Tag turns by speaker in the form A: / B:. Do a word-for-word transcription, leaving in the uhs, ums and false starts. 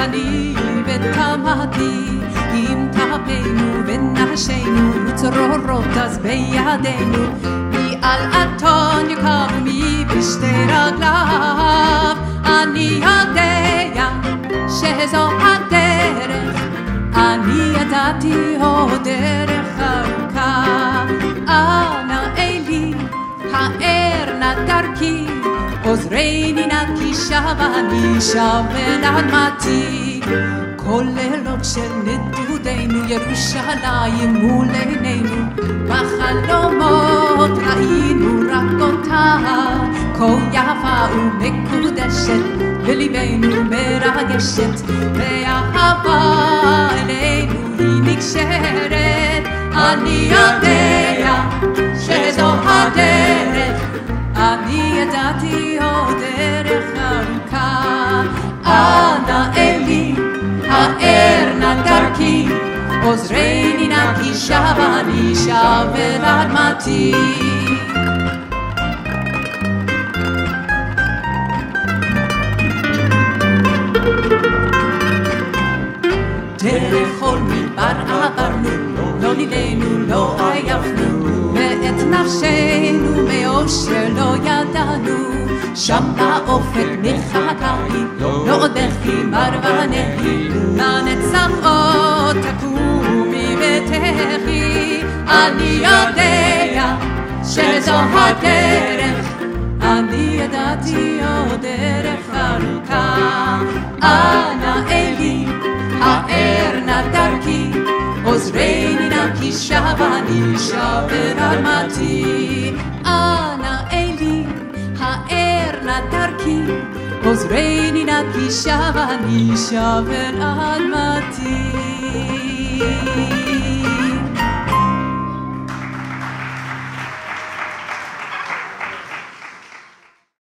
A: אני ותמתי, אם תפנו ונשנו צרורות אז בידינו, מי על אתון יקר ומי בשתי רגליו. אני יודע שזו הדרך, אני ידעתי עוד דרך ארוכה. אנא אלי האר נא דרכי, עוזרני נא כי שב אני שב אל אדמתי. כל לילות של נדודינו ירושלים מול עינינו, בחלומות ראינו רק אותה, כה יפה ומקודשת בליבנו מרגשת, והאהבה אלינו היא נקשרת. אני יודע שזו הדרך, אני ידעתי עוד דרך ארוכה. אנא אלי האר נא דרכי, עוזרני נא כי שב אני שב אל אדמתי. דרך כל מדבר עברנו, לא נידנו, לא עייפנו, ואת נפשנו מאושר לא ידענו. שם באופק מחכה לי, לא עוד בכי מר ונהי, לנצח עוד תקומי ותחי. אני יודע שזו הדרך, אני ידעתי עוד דרך ארוכה. אנא אלי האר נא דרכי, עוזרני נא כי שב אני שב אל אדמתי. אנא אלי האר נא דרכי, עוזרני נא כי שב אני שב אל אדמתי.